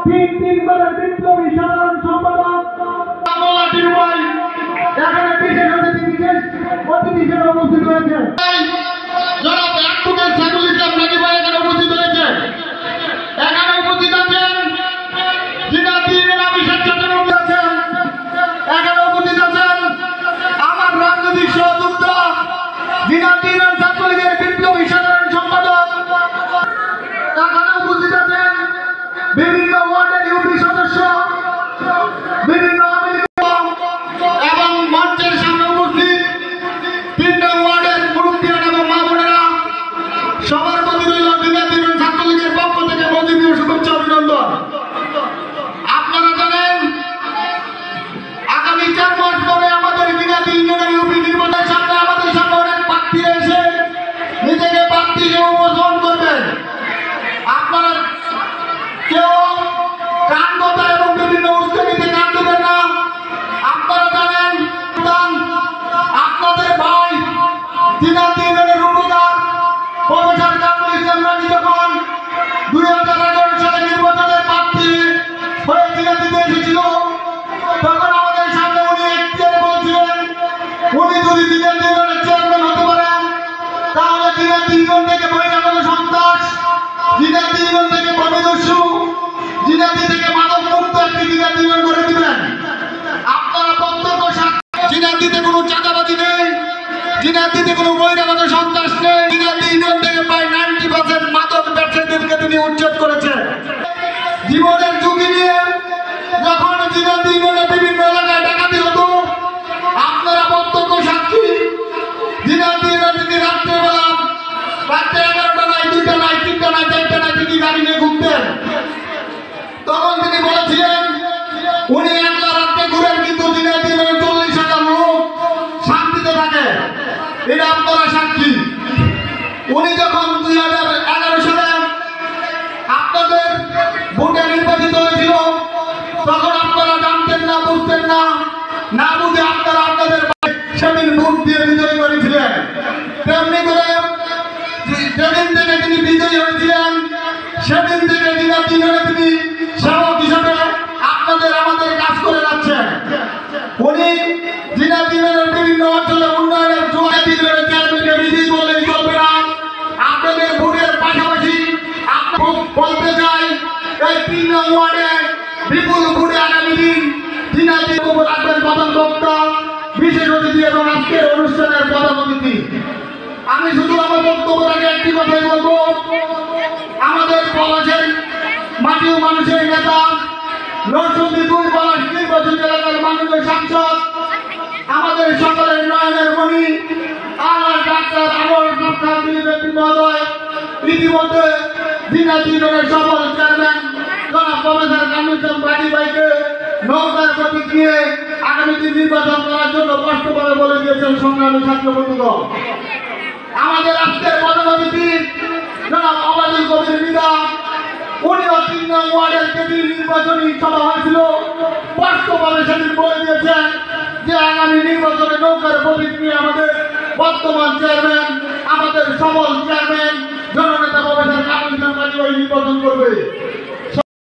তিনবারের বিপ্লবী সাধারণ সম্পাদক এখানে বিশেষ অতিথি হিসেবে উপস্থিত হয়েছে। জনাব অ্যাডভোকেট সাইদুল ইসলাম নাকি ভাই এখানে উপস্থিত হয়েছে। এখানে উপস্থিত আছেন জিনাদিনের আমি স্বেচ্ছাসেবক আছেন। এখানে উপস্থিত আছেন আমার রাজনৈতিক সহযোদ্ধা জিনাদিনের ছাত্রলীগের বিপ্লবী সাধারণ সম্পাদক। এখানে উপস্থিত আছেন বিভিন্ন ওয়ার্ডের ইউপি সদস্য, বিভিন্ন এবং মঞ্চের সামনে উপস্থিত 3 নং ওয়ার্ডের মুরব্বিয়ান এবং মা বোনেরা, সবার প্রতি রইল জিনাদিনের ছাত্রলীগের পক্ষ থেকে মজিদীয় শুভেচ্ছা অভিনন্দন। আপনারা জানেন আগামী 4 মাস পরে আমাদের জিনাদি ইউনিয়নের ইউপি নির্বাচনের সামনে আমাদের সামনে অনেক প্রার্থী এসে নিজেকে প্রার্থী হিসেবে উপস্থাপন করবেন। আপনারা কেউ কান কথা এবং বিভিন্ন উস্কানিতে কান দেবেন না। আপনারা জানেন আপনাদের ভাই জিনাদি ইউনিয়নের উপকার প্রফেসর কামরুল ইসলাম রানী যখন 2011 সালে নির্বাচনের প্রার্থী হয়ে জিনাদিতে এসেছিল, তখন আমাদের সামনে উনি এখতিয়ারে বলছিলেন উনি যদি জিনাদি ইউনিয়নের চেয়ারম্যান হতে পারেন তাহলে জিনাদি ইউনিয়ন থেকে বহিরাগত সন্ত্রাস, জিনাদি ইউনিয়ন থেকে বনদস্যু, জিনাদি থেকে মাদক মুক্ত একটি জিনাদি ইউনিয়ন করে দিবেন। আপনারা প্রত্যক্ষ সাক্ষী, জিনাদিতে কোনো চাঁদাবাজি নেই, জিনাদিতে কোনো বহিরাগত সন্ত্রাস নেই। জিনাদি ইউনিয়ন থেকে প্রায় 90% মাদক ব্যবসায়ীদেরকে তিনি উচ্ছেদ করেছেন। জীবনের ঝুঁকি নিয়ে যখন জিনাদি ইউনিয়নে বিভিন্ন এলাকায় ডাকাতি হতো, আপনারা প্রত্যক্ষ সাক্ষী। জিনাদি ইউনিয়নে তিনি রাত্রেবেলা রাত্রে 11টা নাই, 2টা নাই, 3টা নাই, 4টা নাই তিনি গাড়ি নিয়ে ঘুরতেন। তখন তিনি বলেছিলেন উনি একলা রাত্রে ঘুরেন কিন্তু জিনাদি ইউনিয়নে 40,000 লোক শান্তিতে থাকে। এটা আপনারা সাক্ষী। উনি যখন 2011 সালে আপনাদের ভোটে নির্বাচিত হয়েছিল, তখন আপনারা জানতেন না, বুঝতেন না, না বুঝে আপনারা আপনাদের সেদিন ভোট দিয়ে বিজয়ী করেছিলেন। তেমনি করে যেদিন থেকে তিনি বিজয়ী হয়েছিলেন সেদিন থেকে জিনাদি ইউনিয়নে তিনি সেবক হিসেবে আপনাদের আমাদের কাজ করে যাচ্ছেন। উনি জিনাদি ইউনিয়নের বিভিন্ন অঞ্চলে উন্নয়নের জিনাদি ইউনিয়নের চেয়ারম্যানকে বিজয়ী করলেই চলবে না। আপনাদের ভোটের পাশাপাশি বলতে চাই এই 3 নং ওয়ার্ডে বিপুল ভোটে আগামী দিন জিনাদি উপর রাখবেন প্রধান বক্তা, বিশেষ অতিথি এবং আজকের অনুষ্ঠানের প্রধান অতিথি। আমি শুধু আমার বক্তব্যের আগে একটি কথাই বলবো, আমাদের পলাশের মাটি ও মানুষের নেতা, নরসিংদী 2 পলাশ নির্বাচনী এলাকার মাননীয় সাংসদ, আমাদের সকলের নয়নের মণি আলার ডাক্তার আমর ডক্টর দিলীপ মহোদয় ইতিমধ্যে জিনাদি ইউনিয়নের সফল চেয়ারম্যান জনাব প্রফেসর কামরুল ইসলাম রানী ভাইকে নৌকার প্রতীক নিয়ে আগামী দিন নির্বাচন করার জন্য স্পষ্টভাবে বলে দিয়েছেন। সংগ্রামী ছাত্র বন্ধুগণ, আমাদের আজকের প্রধান অতিথি জনাব আবাদুল কবির মৃধা, উনিও 3 নং ওয়ার্ডের যেদিন নির্বাচনী সভা হয়েছিল স্পষ্টভাবে সেদিন বলে দিয়েছেন যে আগামী নির্বাচনে নৌকার প্রতীক নিয়ে আমাদের বর্তমান চেয়ারম্যান, আমাদের সফল চেয়ারম্যান জননেতা প্রফেসর কামরুল ইসলাম রানী নির্বাচন করবে।